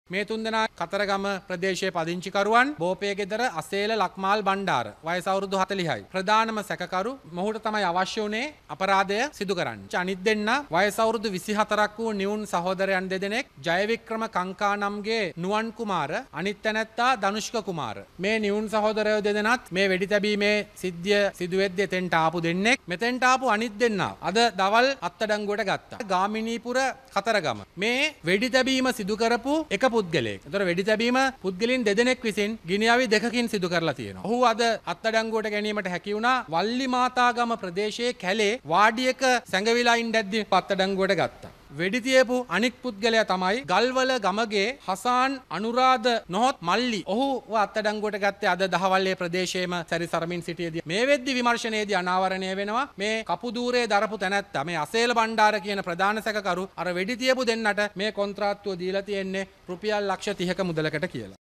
මේ තුන්දෙනා කතරගම ප්‍රදේශයේ පදිංචිකරුවන් බෝපේ ගෙදර අසේල ලක්මාල් බණ්ඩාර වයස අවුරුදු 40යි. ප්‍රධානම සැකකරු මොහුට තමයි අවශ්‍ය වුණේ අපරාධය සිදු කරන්න. අනිත් දෙන්න වයස අවුරුදු 24ක් වූ නිවුන් සහෝදරයන් දෙදෙනෙක් ජයවික්‍රම කංකානම්ගේ නුවන් කුමාර අනිත් තැනැත්තා ධනුෂ්ක කුමාර. මේ නිවුන් සහෝදරයෝ දෙදෙනාත් මේ වෙඩි තැබීමේ සිද්ධිය සිදු වෙද්දී එතෙන්ට ආපු දෙන්නෙක්. මෙතෙන්ට ආපු අනිත් දෙන්නා අද දවල් අත්අඩංගුවට ගත්තා. ගාමිණීපුර කතරගම. මේ වෙඩි තැබීම සිදු කරපු එක පුද්ගලයෙක්. ඒතර වෙඩි තැබීම පුද්ගලයන් දෙදෙනෙක් විසින් ගිනිඅවි දෙකකින් සිදු කරලා තියෙනවා. ඔහු අද අත්අඩංගුවට ගැනීමට හැකි වුණා. වල්ලි මාතාගම ප්‍රදේශයේ කැලේ වාඩියක සැඟවිලා ඉඳද්දී අත්අඩංගුවට ගත්තා. වෙඩි තියපු අනික් පුද්ගලයා තමයි ගල්වල ගමගේ හසාන් අනුරාධ නොහොත් මල්ලි. ඔහුව අත්අඩංගුවට ගත්තේ අද දහවල්ලේ ප්‍රදේශයේම සැරිසරමින් සිටියේදී. මේ වෙද්දි විමර්ශනයේදී අනාවරණය වෙනවා මේ කපුදූරේ දරපු තැනැත්තා මේ අසේල බණ්ඩාර කියන ප්‍රධාන සැකකරු අර වෙඩි තියපු දෙන්නට මේ කොන්ත්‍රාත්තුව දීලා තියෙන්නේ රුපියල් ලක්ෂ 30ක මුදලකට කියලා.